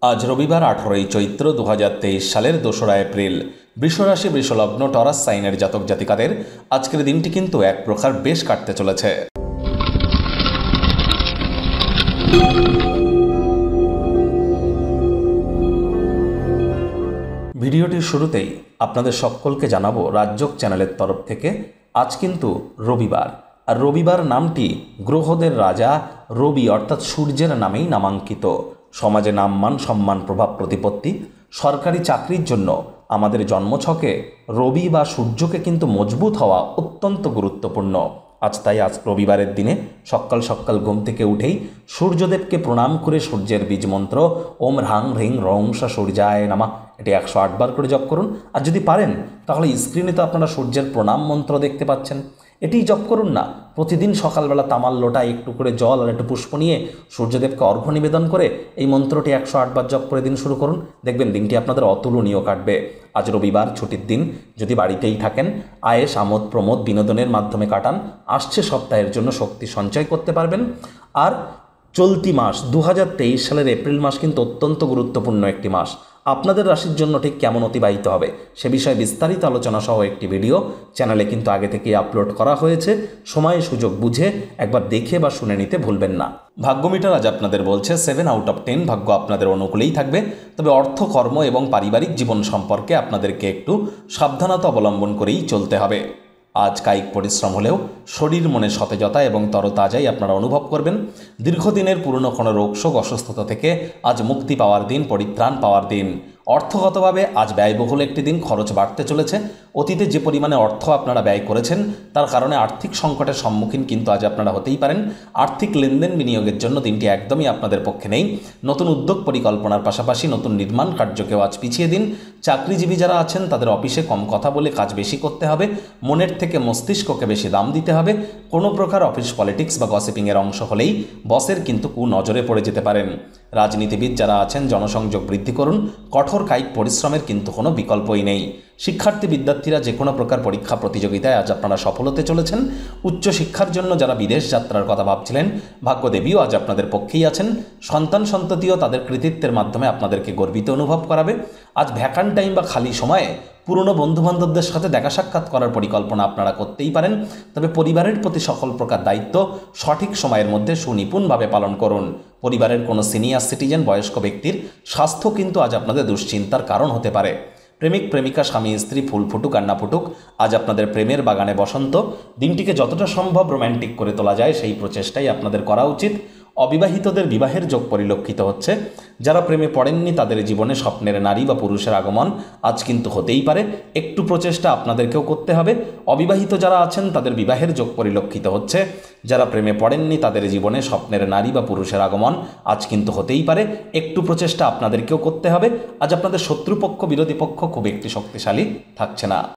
আজ রবিবার 18ই চৈত্র 2023 সালের 2রা এপ্রিল। বৃষরাশি বৃষলগ্ন টরাস সাইনের জাতক জাতিকাদের আজকের দিনটি কিন্তু এক প্রকার বেশ কাটতে চলেছে। ভিডিওটির শুরুতেই আপনাদের সকলকে জানাবো রাজযোগ চ্যানেলের তরফ থেকে আজ কিন্তু রবিবার, আর রবিবার নামটি গ্রহদের রাজা রবি অর্থাৎ সূর্যের নামেই নামাঙ্কিত। সমাজে নামমান সম্মান প্রভাব প্রতিপত্তি, সরকারি চাকরির জন্য আমাদের জন্মছকে রবি বা সূর্যকে কিন্তু মজবুত হওয়া অত্যন্ত গুরুত্বপূর্ণ। আজ রবিবারের দিনে সকাল সকাল ঘুম থেকে উঠেই সূর্যদেবকে প্রণাম করে সূর্যের বীজ মন্ত্র ওম হ্রাং হ্রিং রং সা সূর্যায় নামা এটি 108 বার করে জপ করুন। আর যদি পারেন তাহলে স্ক্রিনে তো আপনারা সূর্যের প্রণাম মন্ত্র দেখতে পাচ্ছেন, এটি জপ করুন না। প্রতিদিন সকালবেলা তামাল লোটায় একটু করে জল আর একটু পুষ্প নিয়ে সূর্যদেবকে অর্ঘ্য নিবেদন করে এই মন্ত্রটি 108 বার জপ করে দিন শুরু করুন, দেখবেন দিনটি আপনাদের অতুলনীয় কাটবে। আজ রবিবার ছুটির দিন, যদি বাড়িতেই থাকেন আয়েশ আমোদ প্রমোদ বিনোদনের মাধ্যমে কাটান, আসছে সপ্তাহের জন্য শক্তি সঞ্চয় করতে পারবেন। আর চলতি মাস 2023 সালের এপ্রিল মাস কিন্তু অত্যন্ত গুরুত্বপূর্ণ একটি মাস। আপনাদের রাশির জন্য ঠিক কেমন অতিবাহিত হবে সে বিষয়ে বিস্তারিত আলোচনা সহ একটি ভিডিও চ্যানেলে কিন্তু আগে থেকেই আপলোড করা হয়েছে। সময় সুযোগ বুঝে একবার দেখে বা শুনে নিতে ভুলবেন না। ভাগ্য মিটার আজ আপনাদের বলছে 7 আউট অফ 10 ভাগ্য আপনাদের অনুকূলেই থাকবে, তবে অর্থ, কর্ম এবং পারিবারিক জীবন সম্পর্কে আপনাদেরকে একটু সাবধানতা অবলম্বন করেই চলতে হবে। আজ কায়িক পরিশ্রম হলেও শরীর মনে সতেজতা এবং তরতাজাই আপনারা অনুভব করবেন। দীর্ঘদিনের পুরনো কোনো রোগশোক অসুস্থতা থেকে আজ মুক্তি পাওয়ার দিন, পরিত্রাণ পাওয়ার দিন। অর্থগতভাবে আজ ব্যয়বহুল একটি দিন, খরচ বাড়তে চলেছে। অতীতে যে পরিমাণে অর্থ আপনারা ব্যয় করেছেন তার কারণে আর্থিক সংকটের সম্মুখীন কিন্তু আজ আপনারা হতেই পারেন। আর্থিক লেনদেন বিনিয়োগের জন্য দিনটি একদমই আপনাদের পক্ষে নেই। নতুন উদ্যোগ পরিকল্পনার পাশাপাশি নতুন নির্মাণ কার্যকেও আজ পিছিয়ে দিন। চাকরিজীবী যারা আছেন তাদের অফিসে কম কথা বলে কাজ বেশি করতে হবে, মনের থেকে মস্তিষ্ককে বেশি দাম দিতে হবে। কোনো প্রকার অফিস পলিটিক্স বা গসিপিংয়ের অংশ হলেই বসের কিন্তু কুনজরে পড়ে যেতে পারেন। রাজনীতিবিদ যারা আছেন জনসংযোগ বৃদ্ধি করুন, কঠোর কায়িক পরিশ্রমের কিন্তু কোনো বিকল্পই নেই। শিক্ষার্থী বিদ্যার্থীরা যে কোনো প্রকার পরীক্ষা প্রতিযোগিতায় আজ আপনারা সফল হতে চলেছেন। উচ্চশিক্ষার জন্য যারা বিদেশ যাত্রার কথা ভাবছিলেন ভাগ্যদেবীও আজ আপনাদের পক্ষেই আছেন। সন্তান সন্ততিও তাদের কৃতিত্বের মাধ্যমে আপনাদেরকে গর্বিত অনুভব করাবে। আজ ভ্যাকান্ট টাইম বা খালি সময়ে পুরনো বন্ধুবান্ধবদের সাথে দেখা সাক্ষাৎ করার পরিকল্পনা আপনারা করতেই পারেন, তবে পরিবারের প্রতি সকল প্রকার দায়িত্ব সঠিক সময়ের মধ্যে সুনিপুণভাবে পালন করুন। পরিবারের কোনো সিনিয়র সিটিজেন বয়স্ক ব্যক্তির স্বাস্থ্য কিন্তু আজ আপনাদের দুশ্চিন্তার কারণ হতে পারে। প্রেমিক প্রেমিকা স্বামী স্ত্রী ফুল ফুটুক আর না ফুটুক, আজ আপনাদের প্রেমের বাগানে বসন্ত। দিনটিকে যতটা সম্ভব রোম্যান্টিক করে তোলা যায় সেই প্রচেষ্টাই আপনাদের করা উচিত। অবিবাহিতদের বিবাহের যোগ পরিলক্ষিত হচ্ছে। যারা প্রেমে পড়েননি তাদের জীবনে স্বপ্নের নারী বা পুরুষের আগমন আজ কিন্তু হতেই পারে, একটু প্রচেষ্টা আপনাদেরকেও করতে হবে। অবিবাহিত যারা আছেন তাদের বিবাহের যোগ পরিলক্ষিত হচ্ছে। যারা প্রেমে পড়েননি তাদের জীবনে স্বপ্নের নারী বা পুরুষের আগমন আজ কিন্তু হতেই পারে, একটু প্রচেষ্টা আপনাদেরকেও করতে হবে। আজ আপনাদের শত্রুপক্ষ বিরোধী পক্ষ খুব একটি শক্তিশালী থাকছে না।